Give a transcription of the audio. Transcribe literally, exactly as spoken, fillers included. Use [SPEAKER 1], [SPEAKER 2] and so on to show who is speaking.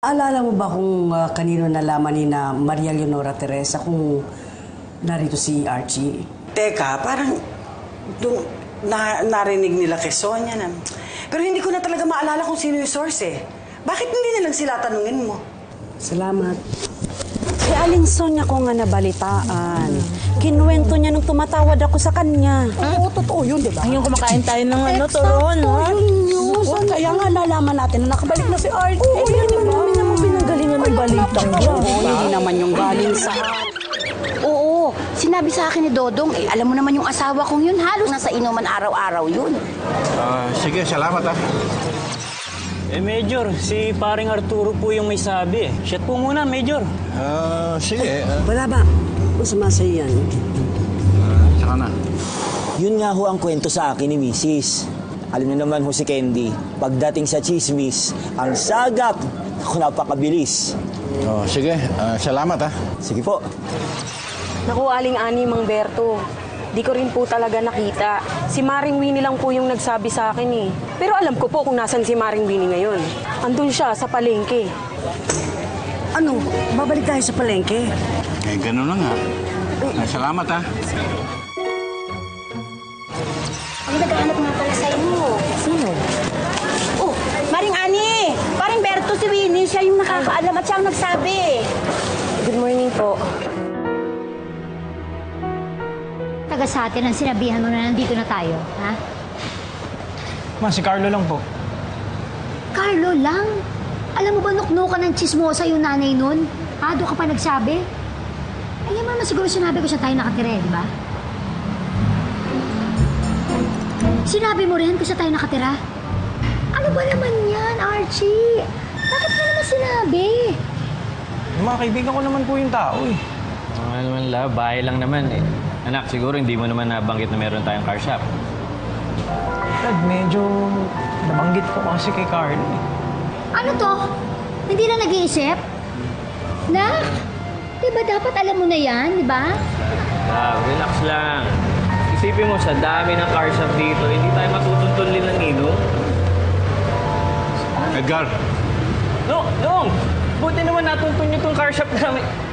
[SPEAKER 1] Alala mo ba kung uh, kanino nalaman ni na Maria Leonora Teresa kung narito si Archie?
[SPEAKER 2] Teka, parang dun, na, narinig nila kay Sonia na. Pero hindi ko na talaga maalala kung sino yung source eh. Bakit hindi na lang sila tanungin mo?
[SPEAKER 1] Salamat.
[SPEAKER 3] Si Aling Sonia ko nga nabalitaan. Kinuwento niya nung tumatawad ako sa kanya.
[SPEAKER 1] Oo, totoo yun, di ba?
[SPEAKER 4] Ayun, kumakain tayo ng ano, turon, ha?
[SPEAKER 1] Oh, kaya nga nalaman natin na nakabalik na si Archie.
[SPEAKER 3] Oo, yan naman namin naman pinanggalingan ng balitang yan.
[SPEAKER 1] Hindi naman yung galing sa...
[SPEAKER 5] Oo, sinabi sa akin ni Dodong, eh, alam mo naman yung asawa kong yun, halos nasa inuman araw-araw yun.
[SPEAKER 6] Ah, sige, salamat ah.
[SPEAKER 7] Eh, Major, si paring Arturo po yung may sabi eh. Siya po muna, Major.
[SPEAKER 6] Ah, sige. ah,
[SPEAKER 1] Wala ba? Masama sa'yo yan.
[SPEAKER 6] ah, Tsaka na.
[SPEAKER 8] Yun nga ho ang kwento sa akin ni Missus Alam niyo naman ho si Candy, pagdating sa chismis, ang sagap, ako napakabilis.
[SPEAKER 6] Oh, sige, ah, salamat ah.
[SPEAKER 8] Sige po.
[SPEAKER 3] Naku, Aling Ani, Mang Berto. Di ko rin po talaga nakita. Si Maring Winnie lang po yung nagsabi sa akin eh. Pero alam ko po kung nasan si Maring Winnie ngayon. Andun siya sa palengke.
[SPEAKER 1] Ano? Babalik tayo sa palengke?
[SPEAKER 6] Eh, ganun na nga. Ah, salamat ah.
[SPEAKER 5] Ang naghahanap nga pala sa inyo.
[SPEAKER 3] Sino?
[SPEAKER 5] Oh, Maring Ani! Paring Berto si Winnie, siya yung nakakaalam at siya ang nagsabi.
[SPEAKER 3] Good morning po.
[SPEAKER 9] Taga sa atin ang sinabihan mo na nandito na tayo, ha?
[SPEAKER 7] Ma, si Carlo lang po.
[SPEAKER 9] Carlo lang? Alam mo ba nuknukan ng chismosa yung nanay nun? Ha? Doon ka pa nagsabi? Ay, yan naman siguro sinabi ko sa tayo nakatira, di ba? Sinabi mo rin kung sa tayo nakatira? Ano ba naman yan, Archie? Bakit mo naman sinabi?
[SPEAKER 7] Yung mga kaibigan ko naman po yung tao eh.
[SPEAKER 10] Ano naman la, bahay lang naman eh. Anak, siguro hindi mo naman nabanggit na meron tayong car shop.
[SPEAKER 7] Dad, medyo nabanggit ko kasi kay Carlo eh.
[SPEAKER 9] Ano to? Hindi na nag-iisip? Na? Di ba dapat alam mo na yan, di ba?
[SPEAKER 10] Ah, relax lang. Isipin mo, sa dami ng car shop dito, hindi tayo matutuntun din ng ninong.
[SPEAKER 6] Edgar.
[SPEAKER 10] No, Dong! Buti naman natuntun niyo tong car shop namin.